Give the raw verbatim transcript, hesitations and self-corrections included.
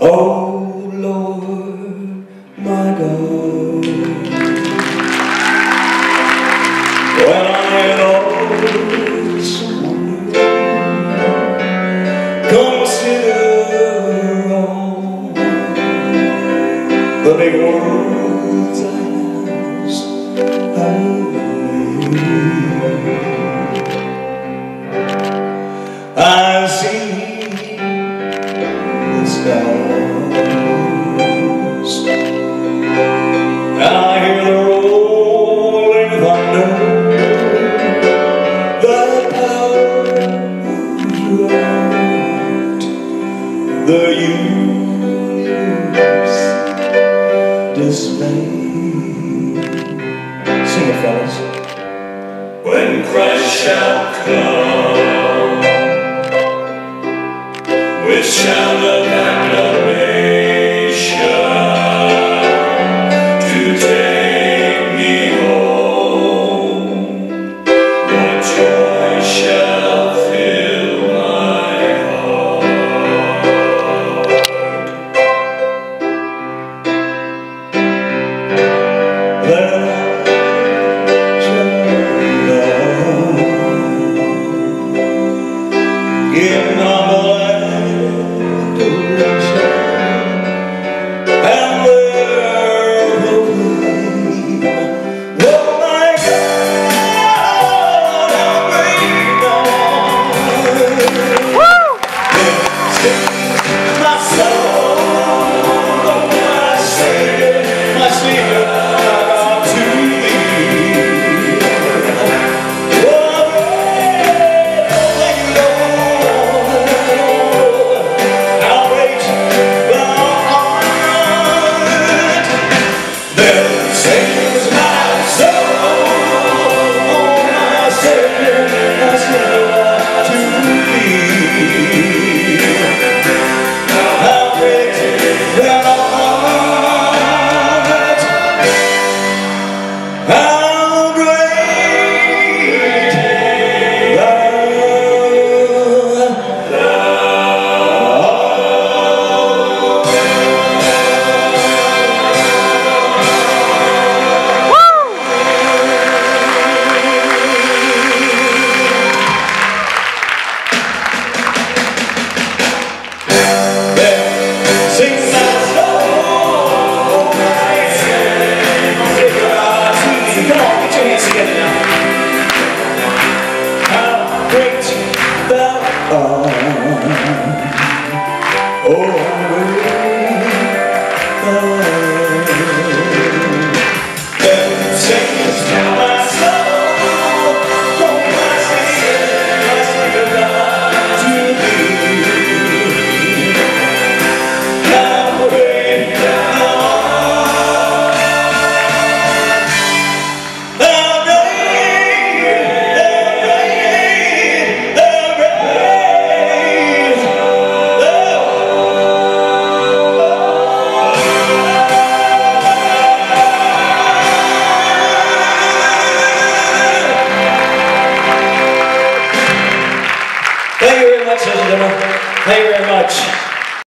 Oh Lord, my God, when I always wonder, consider all the big words I ask. I see the stars, and I hear the rolling thunder, the power throughout the universe display. Sing it, fellas. When Christ shall come with shout of acclamation to take me home, what joy shall fill my heart. Then I shall love in humble and there proclaim, oh my God, how great thou art. Then sings my soul, oh my Savior, my Savior, God, to thee. Oh, great, thank you, Lord, how great thou art. Then sings my soul, oh my Savior, my Savior, to thee. How great thou art, how great thou sing my soul, my Savior, my Savior, come on, get your hands together now. How great thou art, oh how great thou art. Then sings my soul, oh my Savior, my Savior, God, to thee. How great thou art, how great, how great, how great thou art. Thank you very much, ladies and gentlemen. Thank you very much.